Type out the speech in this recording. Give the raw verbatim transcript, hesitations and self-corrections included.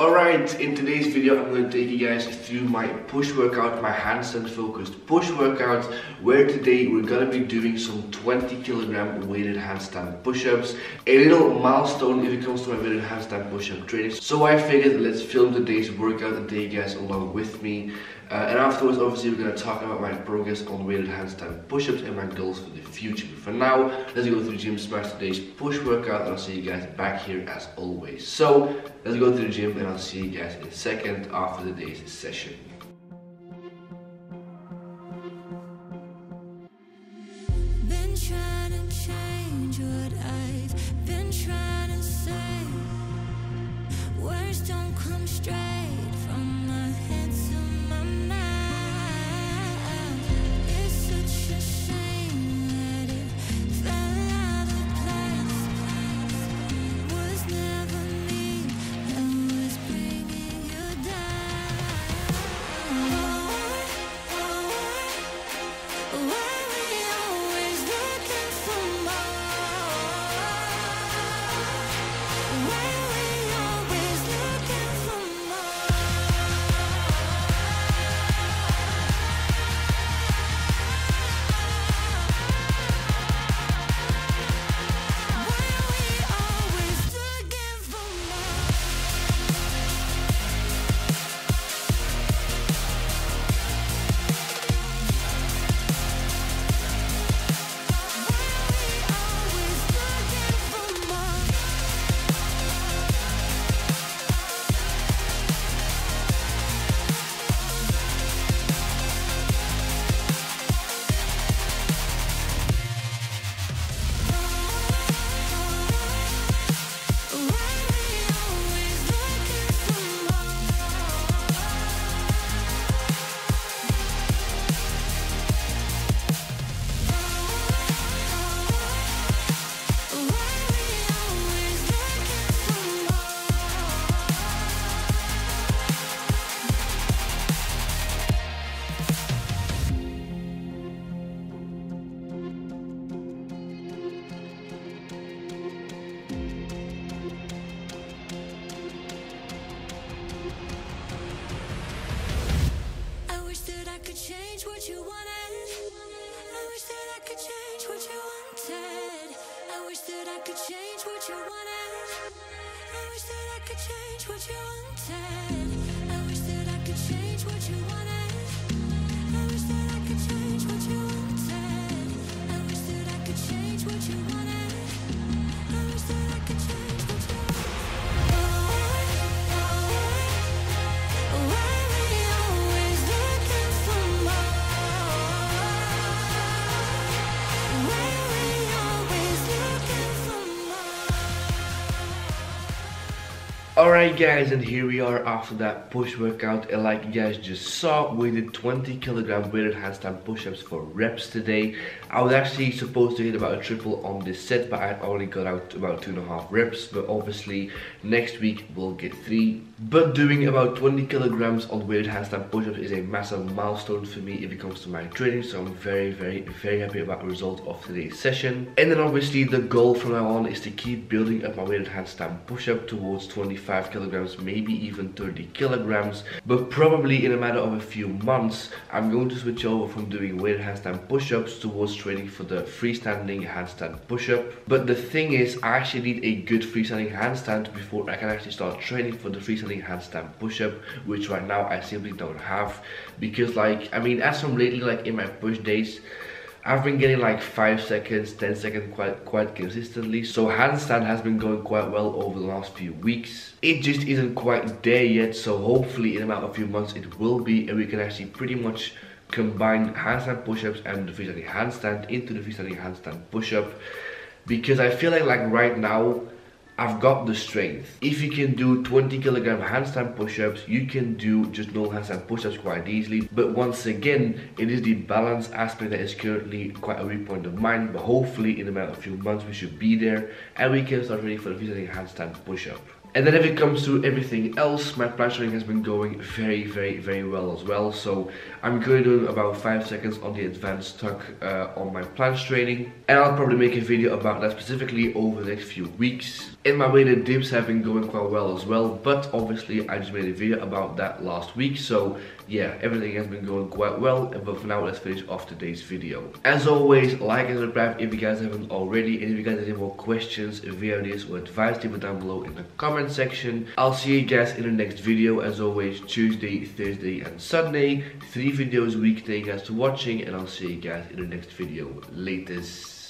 Alright, in today's video I'm going to take you guys through my push workout, my handstand focused push workout, where today we're going to be doing some twenty kilogram weighted handstand push-ups, a little milestone if it comes to my weighted handstand push-up training. So I figured let's film today's workout and take you guys along with me. Uh, and afterwards, obviously, we're going to talk about my progress on weighted handstand push-ups and my goals for the future. But for now, let's go to the gym, smash today's push workout, and I'll see you guys back here as always. So let's go to the gym, and I'll see you guys in a second after the day's session. Been trying to change what I've been trying to say. Words don't come straight from my head to my mouth. It's such a shame that it fell out of place. Was never me that was bringing you down. Why we always looking for more? Why we always looking for more? Why we always looking for more? I wish that I could change what you wanted. I wish that I could change what you wanted. I wish that I could change what you wanted. I wish that I could change what you wanted. I wish that I could change what you wanted. I wish that I could change what you wanted. I wish that I could change what you wanted. I wish that I could change what you wanted. Why we always looking for more? Why we always looking for more? Alright guys, and here we are after that push workout, and like you guys just saw, we did twenty kilogram weighted handstand push-ups for reps today. I was actually supposed to hit about a triple on this set, but I only got out about two and a half reps, but obviously next week we'll get three. But doing about twenty kilograms on weighted handstand push-ups is a massive milestone for me if it comes to my training, so I'm very very very happy about the result of today's session. And then obviously the goal from now on is to keep building up my weighted handstand push-up towards twenty-five kilograms, maybe even thirty kilograms, but probably in a matter of a few months I'm going to switch over from doing weighted handstand push-ups towards training for the freestanding handstand push-up. But the thing is, I actually need a good freestanding handstand before I can actually start training for the freestanding handstand push-up, which right now I simply don't have, because like, I mean, as from lately, like in my push days, I've been getting like five seconds, ten seconds quite quite consistently. So handstand has been going quite well over the last few weeks. It just isn't quite there yet, so hopefully in about a few months it will be, and we can actually pretty much combine handstand push-ups and the freestanding handstand into the freestanding handstand push-up, because I feel like like right now I've got the strength. If you can do twenty kilogram handstand push-ups, you can do just normal handstand push-ups quite easily. But once again, it is the balance aspect that is currently quite a weak point of mine. But hopefully in about a few months we should be there and we can start ready for the freestanding handstand push-up. And then if it comes to everything else, my planche training has been going very, very, very well as well. So I'm currently doing about five seconds on the advanced tuck uh, on my planche training. And I'll probably make a video about that specifically over the next few weeks. In my weighted dips have been going quite well as well, but obviously I just made a video about that last week, so yeah, everything has been going quite well. But for now, let's finish off today's video. As always, like and subscribe if you guys haven't already, and if you guys have any more questions, videos or advice, leave it down below in the comment section. I'll see you guys in the next video. As always, Tuesday, Thursday and Sunday, three videos a week. Thank you guys for watching, and I'll see you guys in the next video. Latest.